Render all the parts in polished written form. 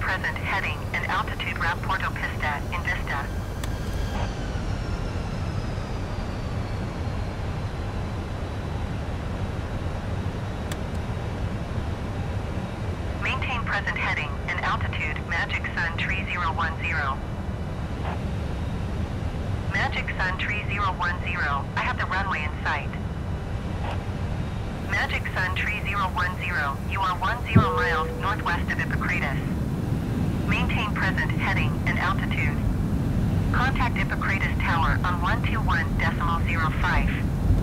present heading and altitude route Porto Pista in Vista. Maintain present heading and altitude Magic Sun 3010. Magic Sun 3010, I have the runway in sight. Magic Sun 3010, you are 10 miles northwest of Ippocrates. Maintain present heading and altitude. Contact Ippocrates Tower on 121.05.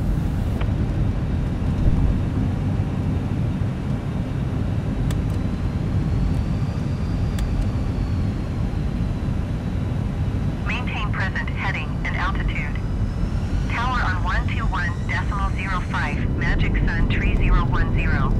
Maintain present heading and altitude. Tower on 121.05, Magic Sun 3010.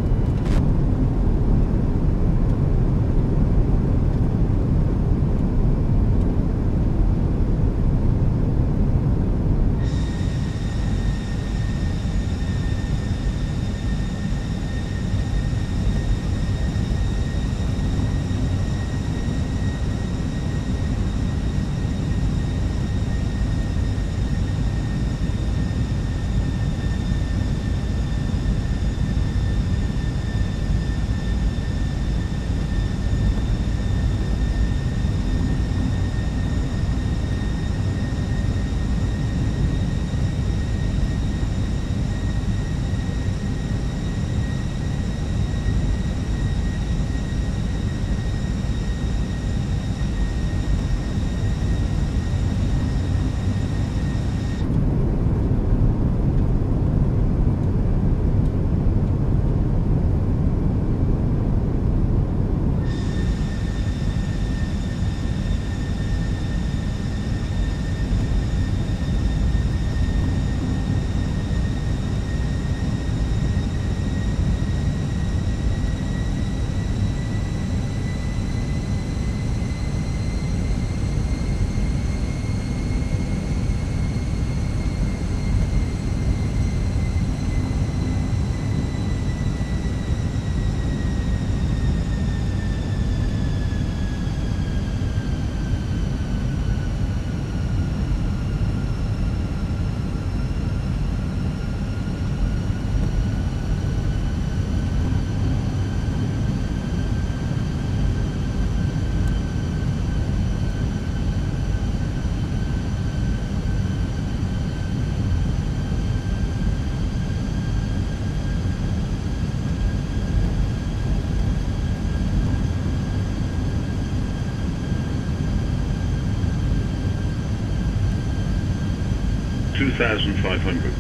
$2,500.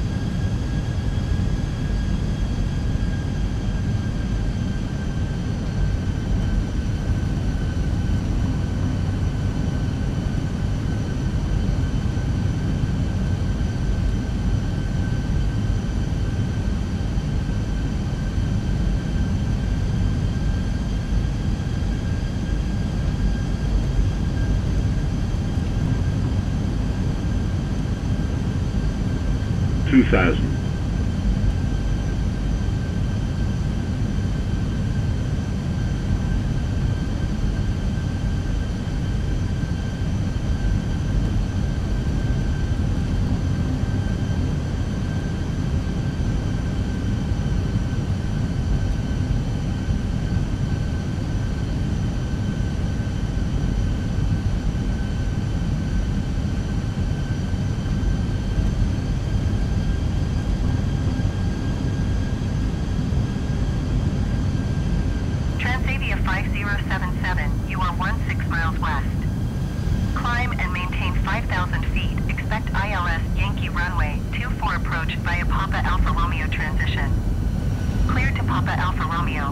$2,000. Transavia 5077, you are 16 miles west. Climb and maintain 5,000 feet. Expect ILS Yankee runway 24 approach via Papa Alpha Romeo transition. Clear to Papa Alpha Romeo.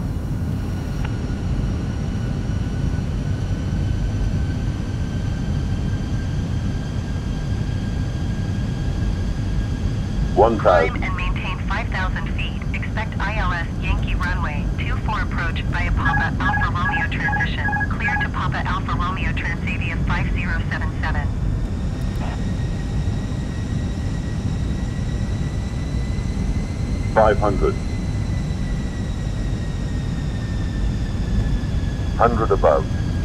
Climb and maintain 5,000 feet. Expect ILS Yankee runway 24 approach via Papa Alpha Romeo transition. Clear to Papa Alpha Romeo Transavia 5077. $500. 100 above.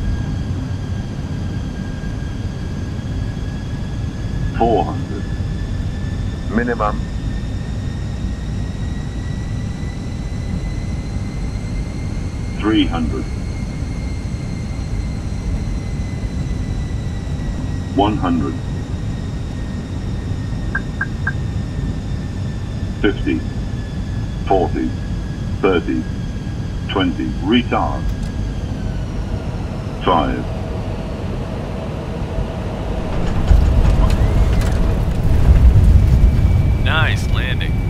400. Minimum. 300. 100. 50. 40. 30. 20. Retard. 5. Nice landing.